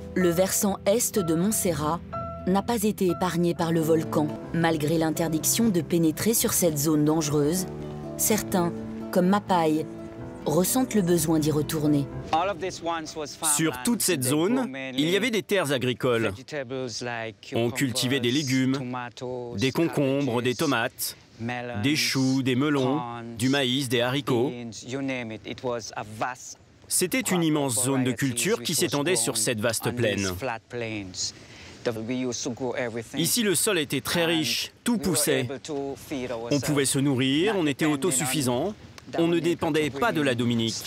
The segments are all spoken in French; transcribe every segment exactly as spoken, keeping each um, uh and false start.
Le versant est de Montserrat n'a pas été épargné par le volcan. Malgré l'interdiction de pénétrer sur cette zone dangereuse, certains, comme Mapai, ressentent le besoin d'y retourner. Sur toute cette zone, il y avait des terres agricoles. On cultivait des légumes, des concombres, des tomates, des choux, des melons, du maïs, des haricots. C'était une immense zone de culture qui s'étendait sur cette vaste plaine. Ici, le sol était très riche, tout poussait. On pouvait se nourrir, on était autosuffisant, on ne dépendait pas de la Dominique.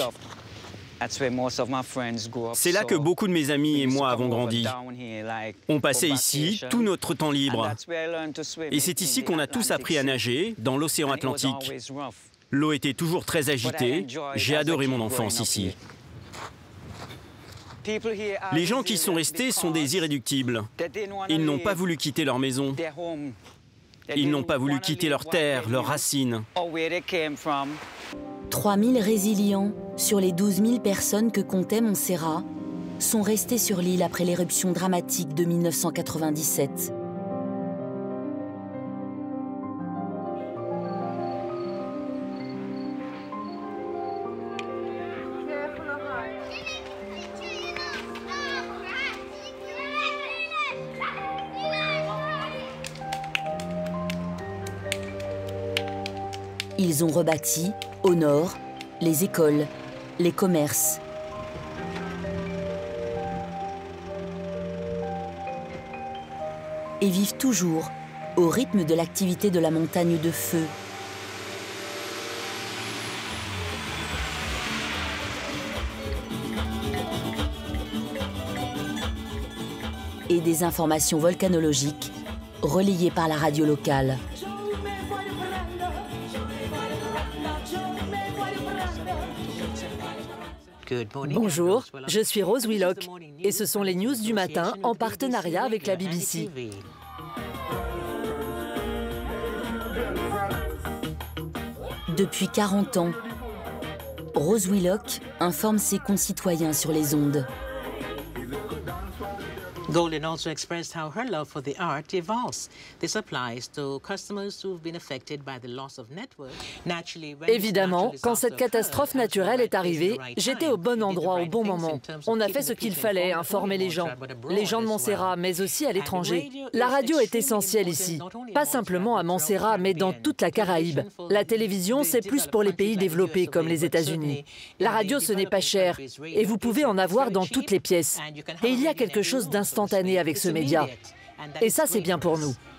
C'est là que beaucoup de mes amis et moi avons grandi. On passait ici tout notre temps libre. Et c'est ici qu'on a tous appris à nager, dans l'océan Atlantique. L'eau était toujours très agitée. J'ai adoré mon enfance ici. Les gens qui sont restés sont des irréductibles. Ils n'ont pas voulu quitter leur maison. Ils n'ont pas voulu quitter leur terre, leurs racines. trois mille résilients sur les douze mille personnes que comptait Montserrat sont restés sur l'île après l'éruption dramatique de mille neuf cent quatre-vingt-dix-sept. Ils ont rebâti, au nord, les écoles, les commerces. Et vivent toujours au rythme de l'activité de la montagne de feu. Et des informations volcanologiques relayées par la radio locale. Bonjour, je suis Rose Willock et ce sont les news du matin en partenariat avec la B B C. Depuis quarante ans, Rose Willock informe ses concitoyens sur les ondes. Golden also expressed how her love for the art evolves. This applies to customers who've been affected by the loss of network. Naturally, évidemment, quand cette catastrophe naturelle est arrivée, j'étais au bon endroit au bon moment. On a fait ce qu'il fallait, informer les gens, les gens de Montserrat, mais aussi à l'étranger. La radio est essentielle ici, pas simplement à Montserrat, mais dans toute la Caraïbe. La télévision, c'est plus pour les pays développés comme les États-Unis. La radio, ce n'est pas cher, et vous pouvez en avoir dans toutes les pièces. Et il y a quelque chose d'instantané avec ce média. Et ça, c'est bien pour nous.